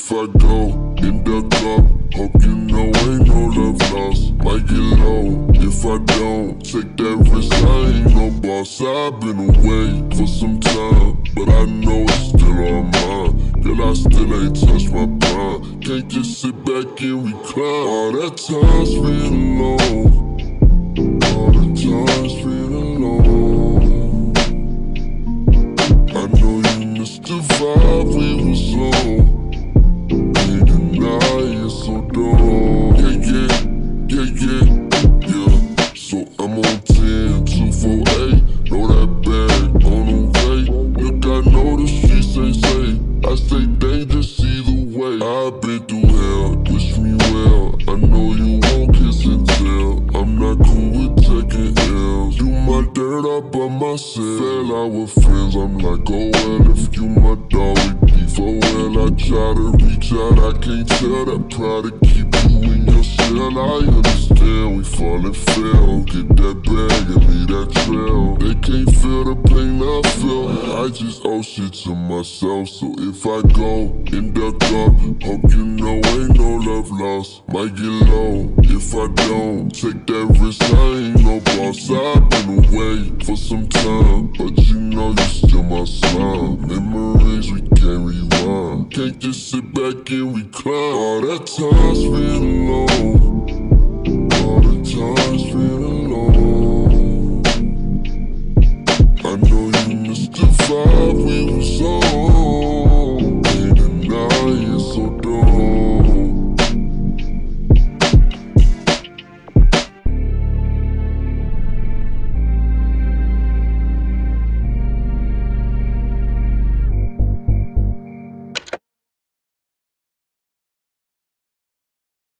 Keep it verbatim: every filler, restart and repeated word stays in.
If I go and duck up, hope you know ain't no love lost. Might get low if I don't take that risk. I ain't no boss. I've been away for some time, but I know it's still on mine. Girl, I still ain't touched my prime. Can't just sit back and recline. All that time spent alone, all the time spent alone. I know you missed the vibe we was on. Can't deny it, so don't. Yeah, yeah, yeah, yeah, yeah. So I'm on ten, two, four, eight. Know that bag on the way. Look, I know the streets ain't safe. I stay dangerous either way. I've been through hell, wish me well. I know you won't kiss and tell. I'm not cool with taking L's. Do my dirt all by myself. Fell out with friends, I'm like, oh well. If you my dog, we beef, oh well. I try to reach out, I can't tell that pride to keep you in your shell. I understand we fall and fail. Get that bag and leave that trail. They can't feel the pain I feel. I just owe shit to myself. So if I go and duck up, hope you know ain't no love lost. Might get low if I don't take that risk. I ain't no boss. I've been away for some time, but